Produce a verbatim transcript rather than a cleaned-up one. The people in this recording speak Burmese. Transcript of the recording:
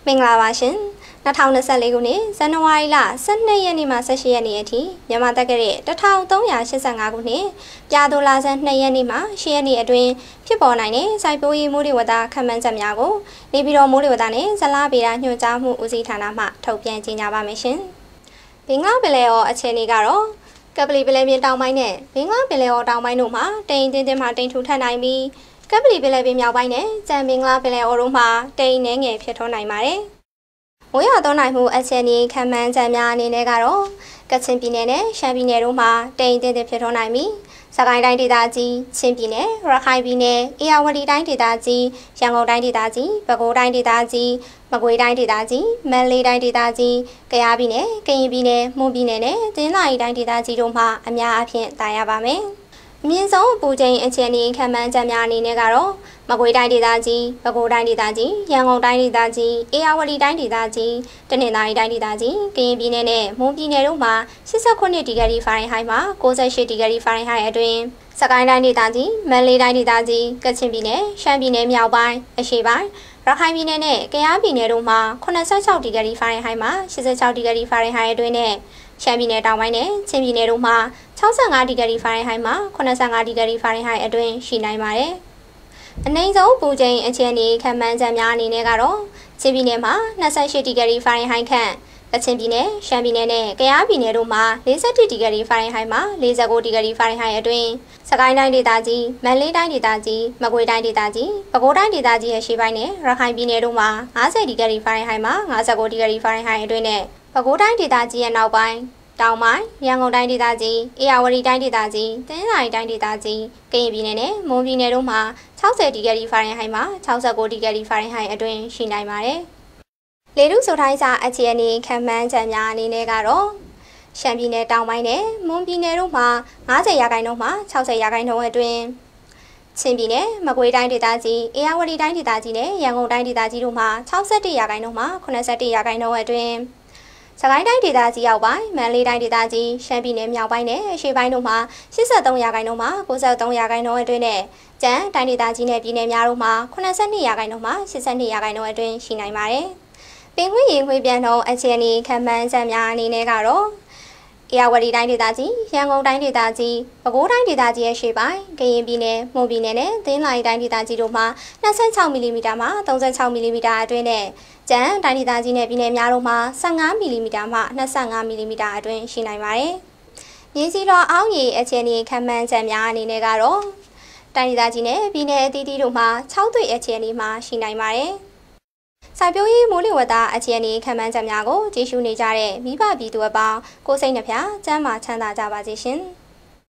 မင်္ဂလာပါရှင်၂၀၂၄ခုနှစ်ဇန်နဝါရီလ၁၂ရက်နေ့မှ၁၈ရက်နေ့အထိမြန်မာတက္ကရာ၁၃၈၅ခုနှစ်ပြာသိုလဆန်း၂ရက်နေ့မှ၈ရက်နေ့အတွင်းဖြစ်ပေါ်နိုင်တဲ့စိုက်ပျိုးရေးမိုးလေဝသခန့်မှန်းချက်များကိုနေပြည်တော်မိုးလေဝသနဲ့ဇလဗေဒညွှန်ကြားမှုဦးစီးဌာနမှထုတ်ပြန်ကြေညာပါမယ်ရှင်ဘင်္ဂလားပင်လယ်အော်အခြေအနေကတော့ကပလီပင်လယ်ပြင်တောင်ပိုင်းနဲ့ဘင်္ဂလားပင်လယ်အော်တောင်ပိုင်းတို့မှာတိမ်တင်းတင်းမှတိမ်ထူထပ်နိုင်ပြီးကပလီပင်လယ်ပြင်မြောက်ပိုင်းနဲ့ကြံဘင်္ဂလားပင်လယ်အော်တို့မှာတိမ်နှဲငယ်ဖြစ်ထွန်းနိုင်ပါတယ်။မိုးရွာသွန်းနိုင်မှုအခြေအနေခန့်မှန်းချက်များအနေနဲ့ကတော့ကချင်ပြည်နယ်နဲ့ရှမ်းပြည်နယ်တို့မှာတိမ်တင်းတင်းဖြစ်ထွန်းနိုင်ပြီးစကိုင်းတိုင်းဒေသကြီးချင်းပြည်နယ်ရခိုင်ပြည်နယ်အေရဝတီတိုင်းဒေသကြီးရန်ကုန်တိုင်းဒေသကြီးပဲခူးတိုင်းဒေသကြီးမကွေးတိုင်းဒေသကြီးမန္တလေးတိုင်းဒေသကြီးကယားပြည်နယ်ကရင်ပြည်နယ်မွန်ပြည်နယ်နဲ့တနင်္သာရီတိုင်းဒေသကြီးတို့မှာအများအပြားတာရပါမယ်။အမြင့်ဆုံးပူချိန်အခြေအနေခန့်မှန်းချက်များအနေနဲ့ကတော့မကွေးတိုင်းဒေသကြီးပဲခူးတိုင်းဒေသကြီးရန်ကုန်တိုင်းဒေသကြီးအေရဝတီတိုင်းဒေသကြီးတနင်္သာရီတိုင်းဒေသကြီးကရင်ပြည်နယ်နဲ့မွန်ပြည်နယ်တို့မှာ၈၉ဒီဂရီဖာရင်ဟိုက်မှ၉၈ဒီဂရီဖာရင်ဟိုက်အတွင်းစကိုင်းတိုင်းဒေသကြီးမန္တလေးတိုင်းဒေသကြီးကချင်ပြည်နယ်ရှမ်းပြည်နယ်မြောက်ပိုင်းအရှေ့ပိုင်းရခိုင်ပြည်နယ်နဲ့ကယားပြည်နယ်တို့မှာ၈၆ဒီဂရီဖာရင်ဟိုက်မှ၈၆ဒီဂရီဖာရင်ဟိုက်အတွင်းနဲ့ရှမ်းပြည်နယ်တောင်ပိုင်းနဲ့ချင်းပြည်နယ်တို့မှာ၆၅ဒီဂရီဖာရင်ဟိုက်မှ၈၅ဒီဂရီဖာရင်ဟိုက်အတွင်းရှိနိုင်ပါတယ်။အနည်းဆုံးပူချိန်အခြေအနေခန့်မှန်းချက်များအနေနဲ့ကတော့ချင်းပြည်နယ်မှာ၂၈ဒီဂရီဖာရင်ဟိုက်ခန့်ကချင်ပြည်နယ်ရှမ်းပြည်နယ်နဲ့ကယားပြည်နယ်တို့မှာ၄၁ဒီဂရီဖာရင်ဟိုက်မှ၄၉ဒီဂရီဖာရင်ဟိုက်အတွင်းစကိုင်းတိုင်းဒေသကြီးမန္တလေးတိုင်းဒေသကြီးမကွေးတိုင်းဒေသကြီးပဲခူးတိုင်းဒေသကြီးရဲ့ရှေ့ပိုင်းနဲ့ရခိုင်ပြည်နယ်တို့မှာ၅၀ဒီဂရီဖာရင်ဟိုက်မှ၅၉ဒီဂရီဖာရင်ဟိုက်အတွင်းနဲ့ပဲခူးတိုင်းဒေသကြီးရဲ့နောက်ပိုင်းတောင်ပိုင်းရန်ကုန်တိုင်းဒေသကြီးအေရဝတီတိုင်းဒေသကြီးတနင်္သာရီတိုင်းဒေသကြီးကရင်ပြည်နယ်နဲ့မွန်ပြည်နယ်တို့မှာ၆၀ဒီဂရီဖာရင်ဟိုက်မှ၆၉ဒီဂရီဖာရင်ဟိုက်အတွင်းရှိနိုင်ပါတယ်။လေထုဆိုတိုင်းစာအခြေအနေခန့်မှန်းချက်များအနေနဲ့ကတော့ရှမ်းပြည်နယ်တောင်ပိုင်းနဲ့မွန်ပြည်နယ်တို့မှာ၅၀ရာခိုင်နှုန်းမှ၆၀ရာခိုင်နှုန်းအတွင်းချင်းပြည်နယ်မကွေးတိုင်းဒေသကြီးအေရဝတီတိုင်းဒေသကြီးနဲ့ရန်ကုန်တိုင်းဒေသကြီးတို့မှာ၆၁ရာခိုင်နှုန်းမှ၈၁ရာခိုင်နှုန်းအတွင်းစကိုင်းတိုင်းဒေသကြီးရောက်ပိုင်းမန္တလေးတိုင်းဒေသကြီးရှမ်းပြည်နယ်မြောက်ပိုင်းနဲ့အရှေ့ပိုင်းတို့မှာ၈၃ရာခိုင်နှုန်းမှ၉၃ရာခိုင်နှုန်းအတွင်းနဲ့ကျန်တိုင်းဒေသကြီးနဲ့ပြည်နယ်များတို့မှာ၈၂ရာခိုင်နှုန်းမှ၈၂ရာခိုင်နှုန်းအတွင်းရှိနိုင်ပါတယ်။ပင်ခွင့်ရင်ခွေပြန်နှုန်းအခြေအနေခန့်မှန်းချက်များအနေနဲ့ကတော့အေရဝတီတိုင်းဒေသကြီးရန်ကုန်တိုင်းဒေသကြီးပဲခူးတိုင်းဒေသကြီးရဲ့ရှေ့ပိုင်းကရင်ပြည်နယ်မွန်ပြည်နယ်နဲ့သင်းလာရီတိုင်းဒေသကြီးတို့မှာ၂၆မီလီမီတာမှ၃၆မီလီမီတာအတွင်းနဲ့ကျန်တိုင်းဒေသကြီးနဲ့ပြည်နယ်များတို့မှာ၁၅မီလီမီတာမှ၂၅မီလီမီတာအတွင်းရှိနိုင်ပါတယ်။မြေစီလွှာအောင်းရေအခြေအနေခန့်မှန်းချက်များအနေနဲ့ကတော့တိုင်းဒေသကြီးနဲ့ပြည်နယ်အသီးသီးတို့မှာ၆သွေအခြေအနေမှာရှိနိုင်ပါတယ်။စိုက်ပျိုးရေးမိုးလေဝသအခြေအနေခန့်မှန်းချက်များကိုကြည့်ရှုနေကြတဲ့မိဘပြည်သူအပေါင်းကိုစိတ်နှဖျားကျန်းမာချမ်းသာကြပါစေရှင်။